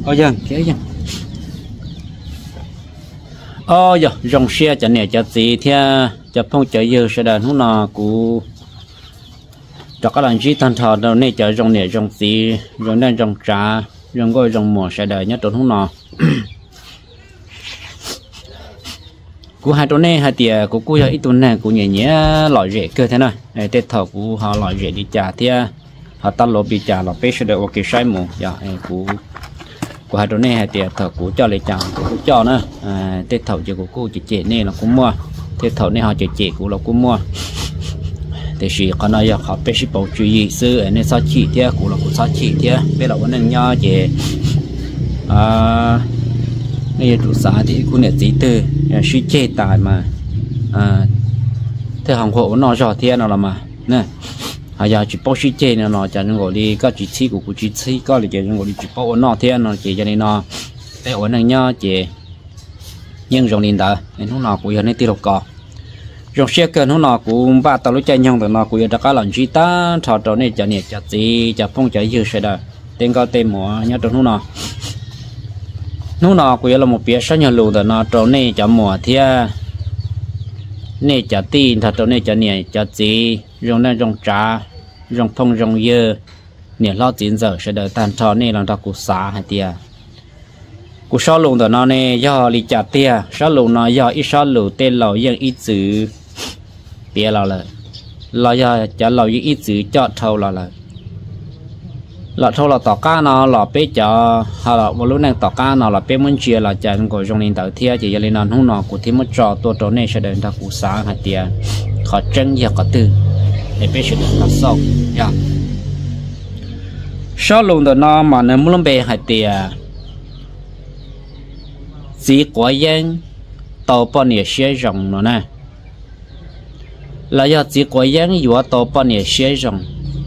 ôi giang kế giang ôi giờ rong xe cho nè cho gì thì cho phong cho yêu sẽ là lúc nào cũng cho các bạn chỉ thanh thọ đâu nè cho rong nè rong gì rong nên rong trà rong gọi rong mùa sẽ đợi nhất trong lúc nào cú hai tuần này hai tiề cú cú ít tuần này cú nhẹ nhẹ loại rễ cơ thế này tết thọ cú họ loại rễ đi trả thì họ tao lộ bị trả là bé sẽ được ok sai mù giờ cú hai tuần này hai tiề thọ cú cho lấy trả cú cho nữa tết thọ chỉ cú chỉ chế này là cú mua tết thọ này họ chỉ chế cú là cú mua thì chỉ còn nói họ bé sẽ bảo chú ý sư nên sao chỉ thế cú là cú sao chỉ thế bé là vấn đề nhau về này trụ xã thì cũng là gì từ suy chế tài mà thế hàng hộ nó rõ thiên nào là mà nè họ giờ chỉ bao suy chế nó cho nên gọi đi có chỉ chi của chỉ chi có là chỉ gọi đi chỉ bao nó thiên nó chỉ cho nên nó để ổn định nhau chỉ nhưng trong linh đạo nên nó nào cũng giờ nên tiêu độc cỏ trong xe cơn nó nào cũng ba tàu lúa chạy nhau từ nó cũng giờ đã có lần chỉ ta thọ trâu này cho nhiệt cho gì cho phong cho dư sẽ được tên cao tên mùa nhớ trong nó nào cũng là một việc rất nhiều lù đó nó trâu này cho mùa thì này cho tin thật trâu này cho nhiệt cho gì dùng này dùng trà dùng phong dùng dư nhiệt lo chín giờ sẽ được tan trâu này làm ta cụ xả hay tiệt cụ sáu lù đó nó này do lý chặt tiệt sáu lù nó do ít sáu lù tên lầu dân ít chữ bia là do cho lầu dân ít chữ cho thâu là thâu là tỏ cá nó là bé cho họ là một lúc này tỏ cá nó là bé muốn chia là chẳng có trong linh tử thiệt chỉ là nó không nó cũng thêm một trò tổ này sẽ đến ta cụ sáng hay tiệt họ chân giờ có từ để bé sẽ được là xong nha sáu lù đó nó mà nó muốn bé hay tiệt chỉ có dân tàu bao nhiêu xe rồng nữa nè là do chỉ có dân vừa tàu bao nhiêu xe rồng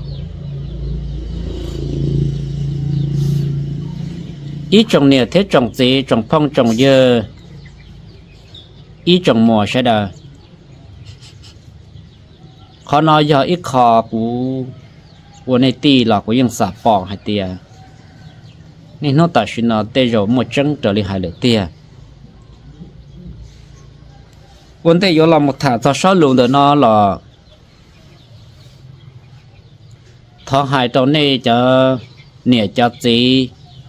ý trồng nhiều thế trồng gì trồng phong trồng dơ ý trồng mùa sẽ đờ khó nói do ít khó của này tì là của dân xã bỏ hay tiệt nên nó tại sao nó tê rồi một chân trở lại hai lửa tiệt vấn đề do là một thằng cho sáu luôn được nó là thọ hai trâu này cho nè cho gì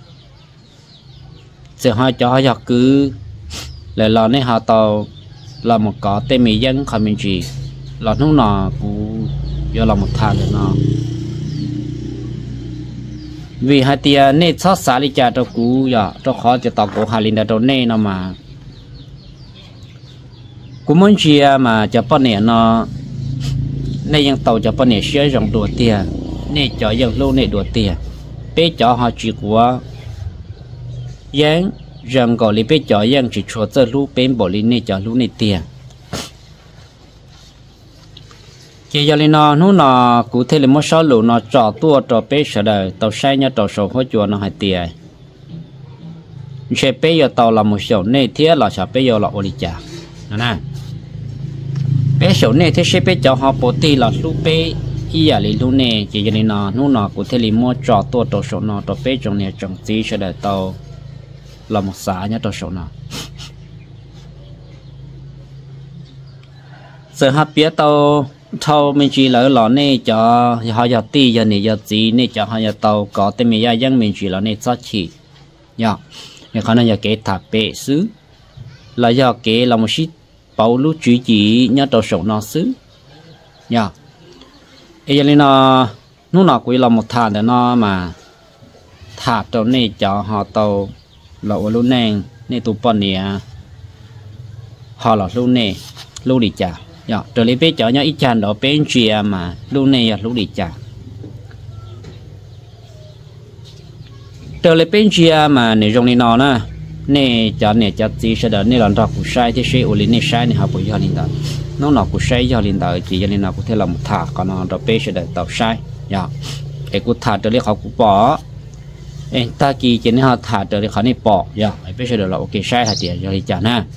sẽ hai cho họ cứ lại là này họ tàu là một có tên mỹ dân không mình gì là lúc nào cũng do là một thằng được nó vì hai tia này xót xa đi cha cho cú giờ cho khó cho tàu của hai linh đã trâu này nó mà cũng muốn chia mà cho bọn này nó nàyยังtàu cho bọn này xé rộng đùa tiền này cho dân lâu này đùa tiền bé cho họ chỉ của dân rằng gọi là bé cho dân chỉ cho giờ lú bên bỏ lên này cho lú này tiền chỉ giờ nó cụ thể là một số lú nó trò tua trò bé sợ đời tàu sai nhá trò sầu hỗ trợ nó hay tiền sẽ bé giờ tàu là một số này thiết là sợ bé giờ là oli chả nè bé số này thì sẽ bé cho họ bổ ti là số bé ý à lý luôn nè chỉ cho nên nó cũng thể mua trò tua trò số nó trò bé trong này trồng gì sẽ đợi tàu là một xã nhá trò số nó giờ hấp biết tàu thâu mình chỉ là lọ này cho họ giờ ti giờ này giờ gì này cho họ giờ tàu có tên mình gia dân mình chỉ là này sát chỉ nhá nhưng khả năng giờ cái tháp bể xứ là giờ cái là một shit bảo lúc chú chỉ nhớ trò sổ nó xứ nhá ấy nên nó nào cũng là một thằng để nó mà thả trò này cho họ tàu lẩu luôn nè này tụ bọn nè họ là luôn nè luôn đi chả nhá trở lại bé cho nhá ít chăn đó bé chia mà luôn nè luôn đi chả trở lại bé chia mà này trong này nó nè nè cho gì sẽ đỡ nè làm ra cũng sai thì sẽ ổn định nè sai nè học bồi dưỡng linh đạo nó nào cũng sai do linh đạo chỉ cho nên nào cũng thể làm một thả còn nó đó bé sẽ đỡ tạo sai nhá cái cũng thả trở lại họ cũng bỏ ta kỳ chỉ nên họ thả trở lại họ này bỏ nhá bé sẽ đỡ là ok sai hạt tiền cho linh chả nè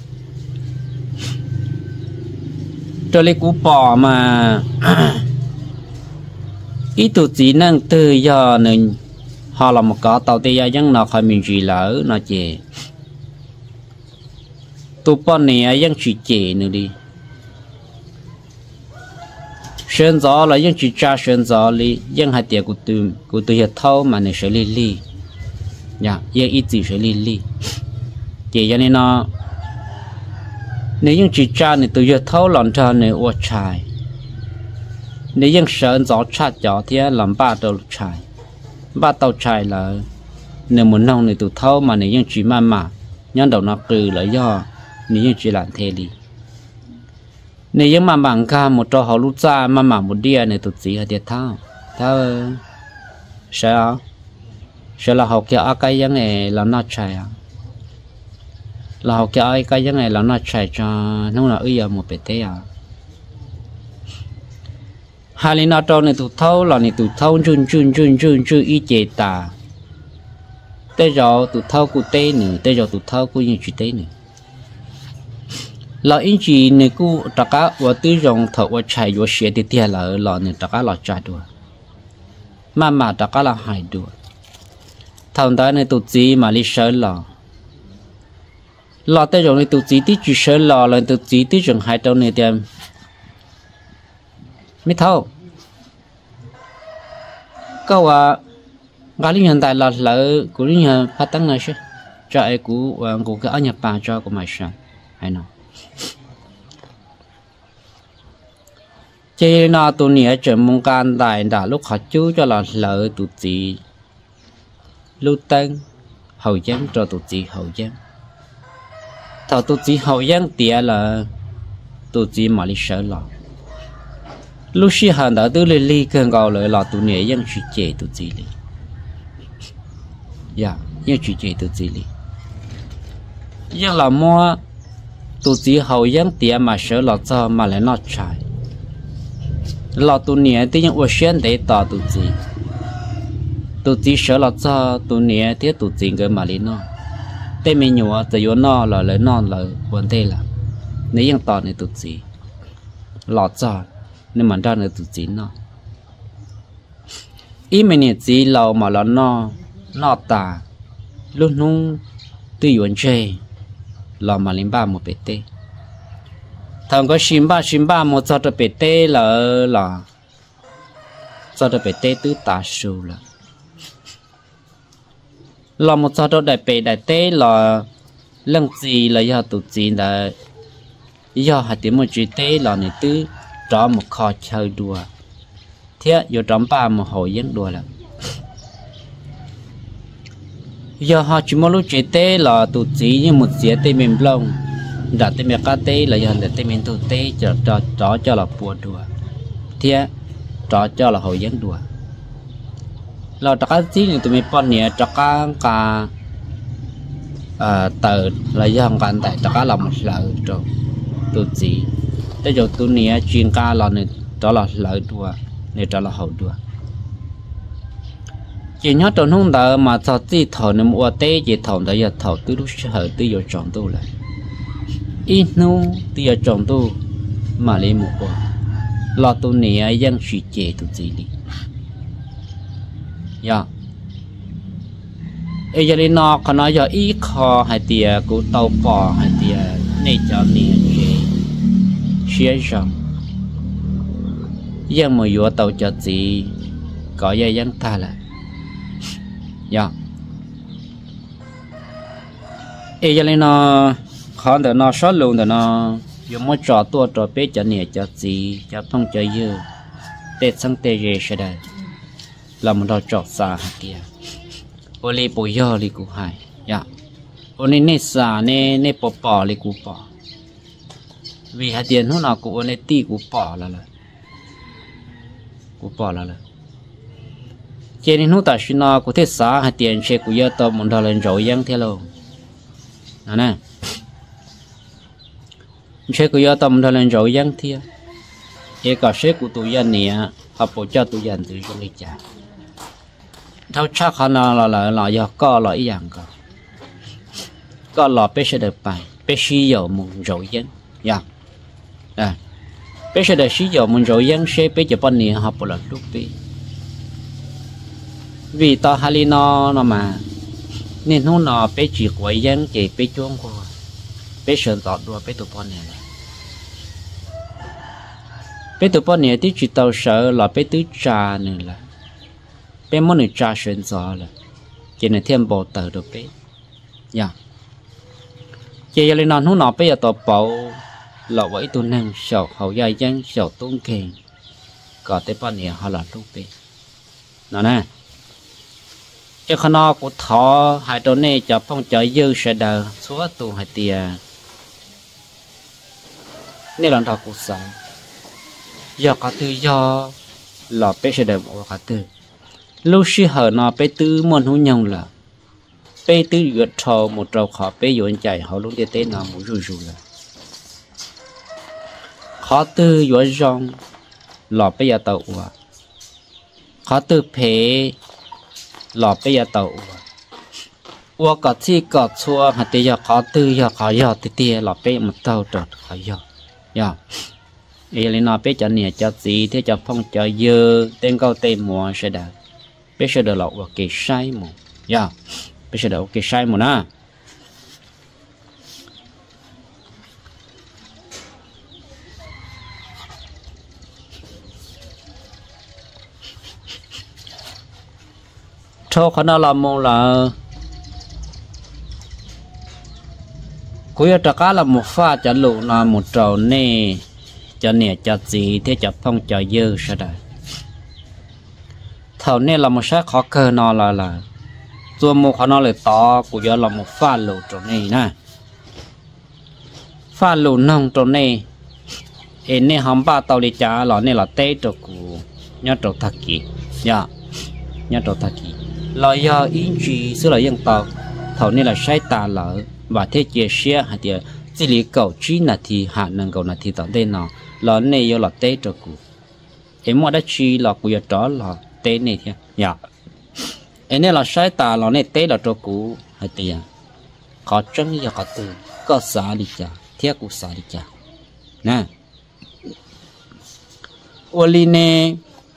trở lại cũng bỏ mà ít tụt gì năng từ giờ nên họ là một có tàu tê dân nào khỏi mình chỉ lỡ nó chè tụ bọn này dân chỉ chè nữa đi sơn gió là dân chỉ tra sơn gió đi dân hai tiệt của tôi hiện thâu mà này sẽ li dạ dân ít gì sẽ li chỉ cho nên nó nếu dân chỉ tra này tôi hiện thâu lòng cho này ô trái nếu dân sơn gió chát gió thì làm ba tàu trái là nếu muốn nông này tôi thâu mà nếu dân chỉ mà nhân đầu nó cừ là do nếu dân chỉ làm thế đi nếu như mà bằng ca một trò họ lút ra mà một đĩa này tụt gì ở địa thao sao là học kia cái giống này là nó chạy à là học kia cái giống này là nó chạy cho nó là ở một bể thế à hai lần nào trò này tụt thâu là này tụt thâu chun ý chế ta tới giờ tụt thâu cụ tê nữa tới giờ tụt thâu cụ như chuyện tê nữa là anh chị này cô tất cả và tư dòng thợ và chạy và xe thì tiền là này tất cả là chạy đùa mà tất cả là hại đùa thằng ta này tụt gì mà đi sợ là tới dòng này tụt gì tí chỉ sợ là tụt gì tí dòng hại đâu này tiền mấy thâu câu à gái hiện tại là của nhà phát tăng này chứ chạy của cái ở Nhật Bản cho của mày sao hay nào chế nó tụi nhẹ chuyện mong can đại đã lúc họ chú cho là lợi tụi chị lưu tân hậu giang cho tụi chị hậu giang thầu tụi chị hậu giang tía là tụi chị mà đi sợ lọ lúc xí hàng đã tụi li cơn gạo lợi là tụi nhẹ giang chỉ chế tụi chị đi dạ giang chỉ chế tụi chị đi giang là mua tụi chị hậu giang tía mà sợ lọ cho mà lại nó chạy là tụi nhẹ thì những ô xuyên để tỏ tụi chị sợ là cho tụi nhẹ thì tụi chị cái mà lấy nó tên mình nhủ từ yếu nó là lấy nó là vấn đề là nếu những tỏ này tụi chị lọt cho nên mà ra này tụi chị nó ý mình nhẹ chị lâu mà là nó tà lúc nung tuy yếu chơi là mà lên ba một bể tê thằng có xin ba một cho được bể tê là cho được bể tê tứ tà sưu là một cho được đại tê là lần gì là do tụt gì là do hạt tiếng một chữ tê là này tứ cho một kho chơi đùa thế giờ trong ba một hồi dân đùa là do họ chỉ một lúc chữ tê là tụt gì như một dĩa tê mềm lông đã tên miệng cá tê là giờ để tên miệng tụt tê cho là bùa đùa thế cho là hồi dân đùa là tất cả gì thì tụi mình bọn nhẹ tất cả tờ là do hàng cạn tại tất cả là một lợi rồi tụt gì tới giờ tụi nhẹ chuyên ca là này đó là lợi đùa này đó là hậu đùa chỉ nhớ trong hôm đó mà sao chỉ thầu nên mua tê chỉ thầu đó giờ thầu từ lúc hở từ giờ chọn tu lại ít nu từ giờ chọn tu mà lấy một quả lo tu này dân suy chế tu gì đi ya ấy giờ đi nọ còn nói giờ ít kho hay tiề của tàu bò hay tiề này cho nè chế xé rằng dân mà vô tàu cho gì có giờ dân ta là dạ ấy giờ lên nó khó để nó sót luôn để nó dùng một trò tua trò bé cho nè cho gì cho phong cho dư tết sang tết về sẽ đây là một trò xa hạt kia ô lê bồi giờ lì cụ hai dạ ô nè nè xa nè bỏ lì cụ bỏ vì hạt tiền hôm nào cụ ô nè ti cụ bỏ là cụ bỏ là cho nên hôm ta xin nó cụ thể xa hạt tiền sẽ cụ giờ tao muốn đào lên rồi giang theo luôn nè sẽ cụ giờ tao muốn đào lên rồi giang theo cái cả sẽ cụ tụi dân nè họ bổ cho tụi dân từ trong cái trả thao chắc họ là do có là ý dạng có là bé sẽ được bài bé sử dụng một rồi dân dạ bé sẽ được sử dụng một rồi dân sẽ bé cho bọn nè họ bổ là lúc bé vì tao hali nó mà nên nó bé chỉ quậy dân chỉ bé chuông qua bé sơn tọt đua bé tụ bọn này bé tụ bọn này tí chỉ tao sợ là bé tứ trà nữa là bé muốn được trà sơn gió là chỉ là thêm bộ tờ được bé dạ chỉ là nó bé tao bảo là vậy tụ năng sầu hậu gia dân sầu tung kèn có tới bọn này họ là lúc bé nó nè cho khả năng của thọ hai đồ này cho phong cho dư sẽ đờ số tụ hai tiền nên là thọ cuộc sống do cả tư do là bé sẽ đờ một cả tư lúc xí hở nó bé tư muốn hú nhau là bé tư vượt thọ một trâu khó bé dọn chạy họ lúc đi tới nó muốn rù rù là khó tư vượt rong là bé giờ tàu khó tư phê lọ bây giờ tàu ua có chi có chua hạt bây giờ có tư giờ có giờ thì tia lọ bây một tàu trật có giờ ấy là nó bây giờ nè cho gì thế cho phong cho dơ tên câu tên mùa sẽ đạt bây giờ được lọ ua cái sai mùa giờ bây giờ được cái sai mùa na cho khả năng làm mong là cuối tất cả là một pha cho lũ là một trâu nè cho nè cho gì thế cho phong cho dơ sao đây thầu nè là một sát khó cơ nó là做một khả năng là to của giờ là một pha lũ trâu này nè pha lũ nông trâu này em nè hầm ba tàu đi trả là nè là tê trâu của nhớ trâu thắc kỹ dạ nhớ trâu thắc kỹ là do ý chí sự là dân tộc thầu nên là sai tà lỡ và thế chia sẻ hạt địa chỉ lý cầu trí là thì hạ năng cầu là thì tao đây nào là này do là tế cho cụ em mua đã chi là cụ đó là tế này thế dạ em này là sai tà là này tế là cho cụ hạt địa có chân do có từ có xả đi chả thiết cụ xả đi chả nè oli nè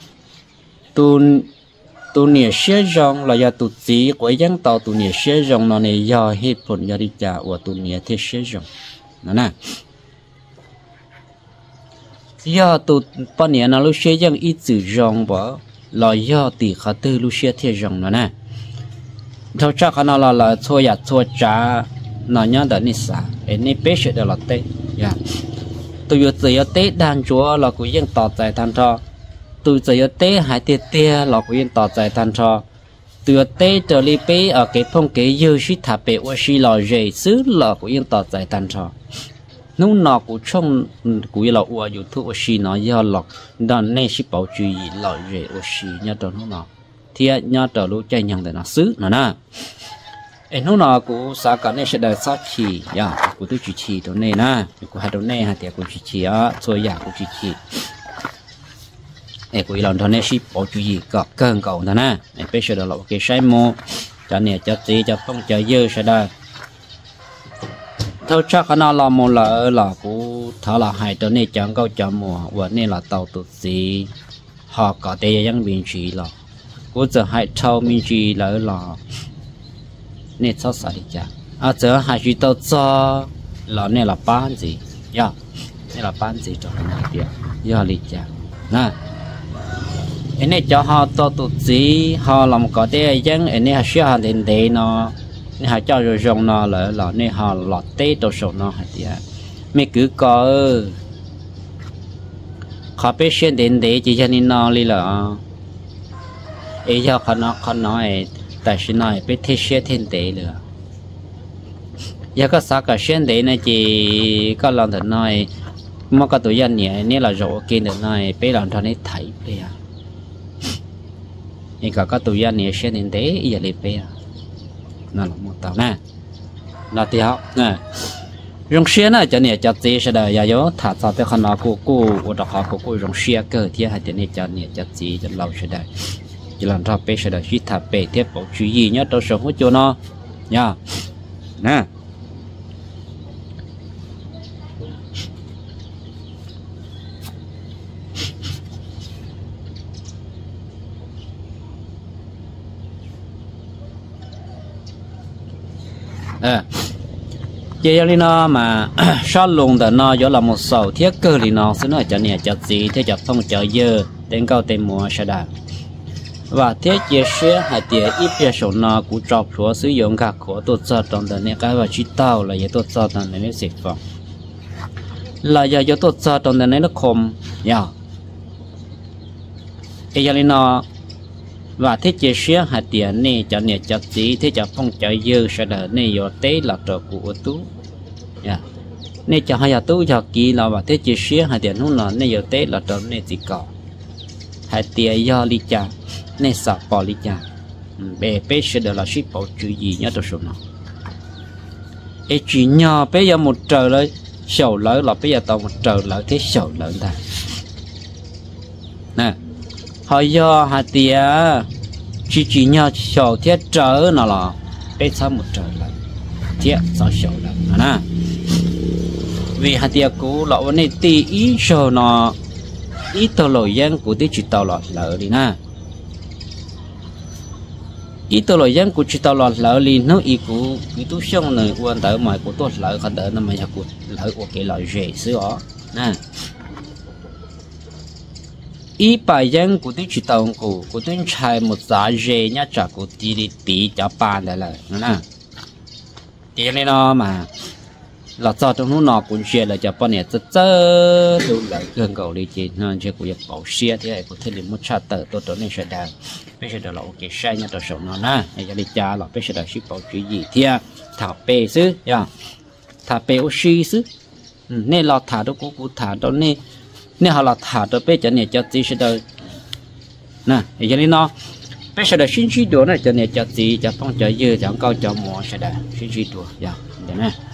tu nè xe rong là do tu chỉ của dân tàu tu nè xe rong nó này do hết phần do đi trả của tu nè thế xe rong nó nè do tu bao nhiêu nó lúc xe dân ít chữ rong bỏ là do tỷ khá tư lúc xe thế rong nó nè thâu chắc nó là thua ya thua trả nó nhớ đến nít sa em nít bé sẽ được là tết ya tu yêu tự yêu tết đang chúa là của dân tàu tại thành thọ từ giờ tế hai tiệt tia là của yên tỏ giải tan cho từ tế trở đi bé ở cái phong cái dư sĩ thả bé và sĩ lò dễ xứ là của yên tỏ giải tan cho lúc nào của trong của yên là của YouTube và sĩ nó do lọc đàn này sĩ bảo chú ý lò dễ và sĩ nhớ trở lúc nào thì nhớ trở lúc chạy nhàng để nó xứ nó nè em lúc nào của xã cả này sẽ đợi sát chỉ ya của tôi chỉ chỉ đồ này nè của hai đồ này hai tiệt của chỉ á rồi ya của chỉ em cũng làm thằng này ship bảo chú ý có cơn cầu đó nè em bây giờ là cái sai mô cho nè cho tí cho phong cho dơ sẽ đây thôi chắc nó làm một là cũng thở là hai đứa này chẳng câu cho mùa và nên là tàu tụt gì họ có thểยังbiên chỉ là cũng giờ hai thâu biên chỉ là nên sao sai chả à giờ hai chỉ tàu cho là nên là bán gì ya nên là bán gì cho nó biết ya lý chả nè anh ấy cho họ to tụt gì họ làm có thể dân anh ấy sẽ họ đến đây nó anh họ cho rồi dùng nó là nên họ lọt tê đồ số nó hả thì mấy cứ có họ biết xuyên đến đây chỉ cho nên nó đi là ấy cho họ nói tại sao nói biết thế xuyên đến đây nữa giờ có sao cả xuyên đến này chỉ có làm thật nói mà có tụi dân nhẹ nên là rồi kia được nói biết làm thằng ấy thấy bây giờ nhưng cả các tụi anh này sẽ đến đấy giờ lấy về nó là một tàu nè là thì học nè dùng xe này cho nên cho gì sẽ đời giờ thả sao tới khăn nó cô ở đó họ cô dùng xe cơ thì hay cho nên cho gì cho lâu sẽ đời chỉ làm sao bé sẽ đời chỉ thả bé tiếp bảo chú ý nhớ tôi sống hết cho nó nha nè giờ li nó mà sát lùng đó nó do là một sầu thiết cơ li nó sẽ nói cho nè cho gì thế cho phong cho dơ đến câu tên mùa sẽ đạt và thế chia sẻ hai tiền ít biệt số nó cũng chọc chúa sử dụng các của tôi cho trong đó này cái và chỉ tao là giờ tôi cho trong này nó xịt vào là giờ tôi cho trong đó này nó khom nhá giờ li nó và thế chia sẻ hai tiền này cho nè cho gì thế cho phong cho dơ sẽ đạt này giờ tế là trò của tú nên cho hai tú cho kỳ là và thế chia sẻ hai tiền lúc nào nên giờ tế là trò nên chỉ có hai tiền do li cha nên sợ bỏ li cha bé bé sẽ được là ship bảo chú gì nhớ tôi số nào ấy chỉ nhỏ bé giờ một trờiเลยsầu lớn là bây giờ tao một trời lớn thế sầu lớn ta nè hỏi do hai tiền chỉ nhỏ sầu thế trời nào là bé sao một trời lớn thế sao sầu lớn nè vì hai tiền cũ là vấn đề tí ý sầu nó ít tàu lội dân của tí chỉ tàu lọt lỡ đi nè ít tàu lội dân của chỉ tàu lọt lỡ đi nó ít của cái túi xong này quan tới mà của tôi lỡ không đỡ nó mà nhà của lỡ của cái loại rẻ xưa nè ít bài dân của tí chỉ tàu của tí chạy một giá rẻ nhá trả của tí đi tí cho bàn lại là nè tiền này nó mà là cho trong lúc nào cũng chia là cho bọn này rất đủ lại gần cầu đi chị nên chỉ cũng bảo xe thì ai có thể làm một chát tờ tôi tối nay sẽ đào bây giờ là ok sai nha tôi sống nó nè bây giờ đi cha là bây giờ là ship bảo chuyện gì thì thả bê xứ nha thả bê oxy xứ nên là thả đó cũng thả đó nên họ là thả đó bây giờ này cho gì sẽ đâu nè bây giờ đi nó bây giờ là xin chỉ đồ này cho này cho gì cho phong cho dư cho câu cho mùa sẽ đào xin chỉ đồ dạ nè